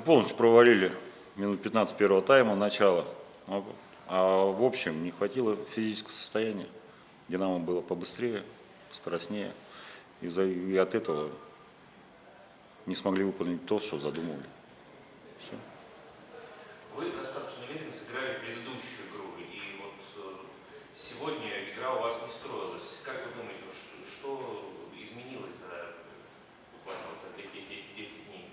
полностью провалили минут 15 первого тайма, начала. А в общем не хватило физического состояния. Динамо было побыстрее, скоростнее. И от этого не смогли выполнить то, что задумывали. Все. Вы достаточно уверенно сыграли предыдущую игру, и вот сегодня игра у вас не строилась. Как вы думаете, что изменилось за буквально вот эти дни?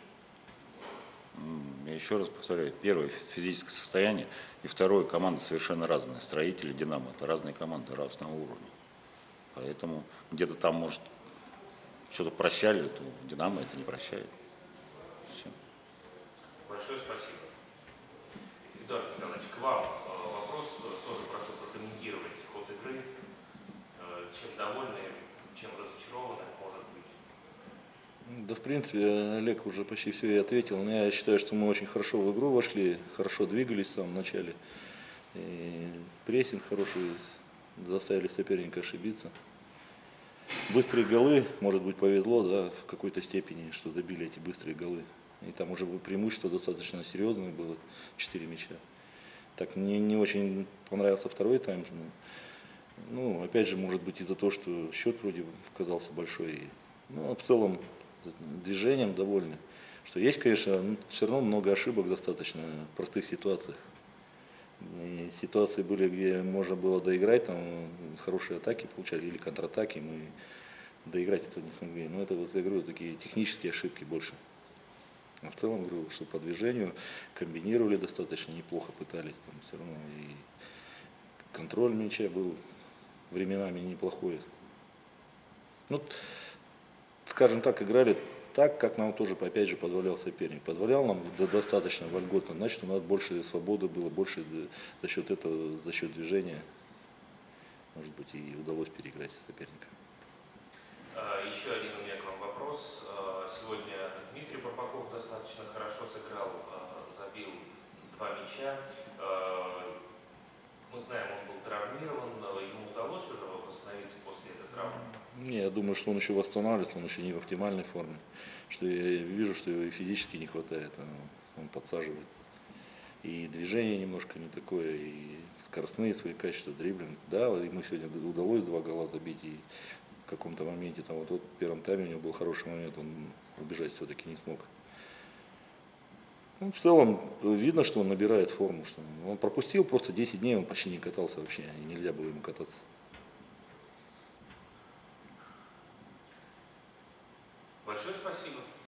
Я еще раз повторяю, первое физическое состояние, и второе, команды совершенно разные. Строители, Динамо, это разные команды разного уровня. Поэтому где-то там, может, что-то прощали, то Динамо это не прощает. Все. Большое спасибо. Эдуард Николаевич, к вам вопрос, тоже прошу прокомментировать ход игры. Чем довольны, чем разочарованы, может быть? Да, в принципе, Олег уже почти все и ответил. Но я считаю, что мы очень хорошо в игру вошли, хорошо двигались в самом начале. И прессинг хороший, заставили соперника ошибиться. Быстрые голы, может быть, повезло, да, в какой-то степени, что забили эти быстрые голы. И там уже преимущество достаточно серьезное было, 4 мяча. Так, мне не очень понравился второй тайм. Ну, опять же, может быть, из-за того, что счет вроде казался большой. Ну, а в целом, движением довольны. Что есть, конечно, все равно много ошибок достаточно в простых ситуациях. И ситуации были, где можно было доиграть, там хорошие атаки получали или контратаки, мы доиграть этого не смогли. Но это, вот я говорю, такие технические ошибки больше. А в целом, говорю, что по движению комбинировали достаточно неплохо, пытались там все равно. И контроль мяча был временами неплохой. Ну, скажем так, играли так, как нам тоже, опять же, позволял соперник. Позволял нам достаточно вольготно, значит, у нас больше свободы было, больше за счет этого, за счет движения, может быть, и удалось переиграть соперника. Еще один у меня к вам вопрос. Сегодня Дмитрий Барбаков достаточно хорошо сыграл, забил 2 мяча. Мы знаем, он был травмирован, ему удалось уже восстановиться после этой травмы? Не, я думаю, что он еще восстанавливается, он еще не в оптимальной форме. Что я вижу, что его и физически не хватает, он подсаживает. И движение немножко не такое, и скоростные свои качества, дриблинг. Да, ему сегодня удалось 2 гола забить, и в каком-то моменте, там вот в первом тайме у него был хороший момент, он убежать все-таки не смог. Ну, в целом видно, что он набирает форму, что он пропустил просто 10 дней, он почти не катался вообще, и нельзя было ему кататься. Большое спасибо.